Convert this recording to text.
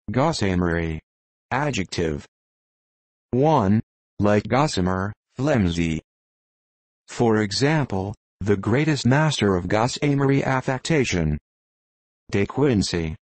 Gossamery. Adjective. 1. Like gossamer, flimsy. For example, the greatest master of gossamery affectation. De Quincey.